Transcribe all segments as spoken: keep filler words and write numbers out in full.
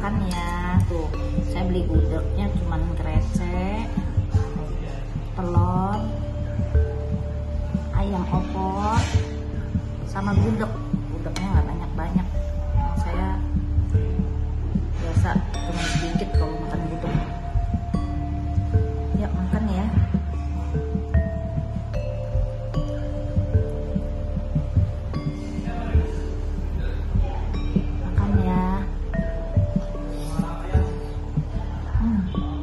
makan ya. Tuh, saya beli gudegnya cuman krecek, telur, ayam opor, sama gudeg. Gudegnya nggak banyak-banyak. Saya biasa cuma sedikit kalau makan gudeg. Yuk makan ya. Makan ya. Hmm.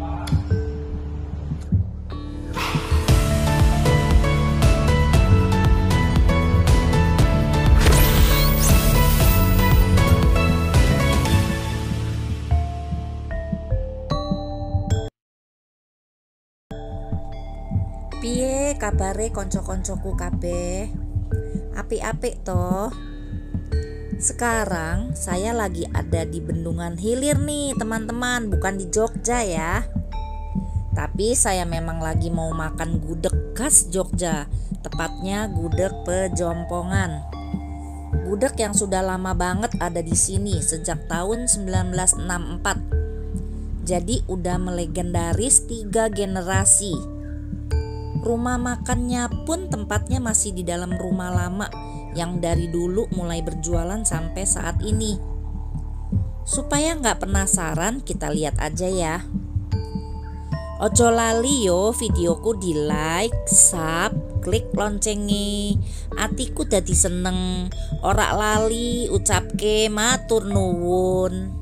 Piye kabare konco-koncoku kabeh? Apik-apik toh. Sekarang saya lagi ada di Bendungan Hilir nih teman-teman, bukan di Jogja ya. Tapi saya memang lagi mau makan gudeg khas Jogja, tepatnya gudeg Pejompongan. Gudeg yang sudah lama banget ada di sini sejak tahun sembilan belas enam puluh empat. Jadi udah melegendaris tiga generasi. Rumah makannya pun tempatnya masih di dalam rumah lama yang dari dulu mulai berjualan sampai saat ini. Supaya nggak penasaran, kita lihat aja ya. Ojo lali yo videoku di like, sub, klik loncengnya. Atiku dadi seneng. Ora lali ucapke matur nuwun.